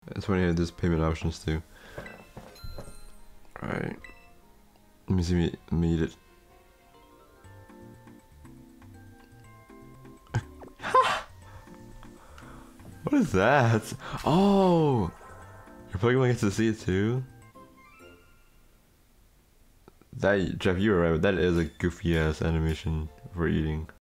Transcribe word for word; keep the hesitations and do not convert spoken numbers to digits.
It's funny, there's payment options too. Alright. Let me see me, let me eat it. What is that? Oh! Your Pokemon gets to see it too? That, Jeff, you were right, but that is a goofy ass animation for eating.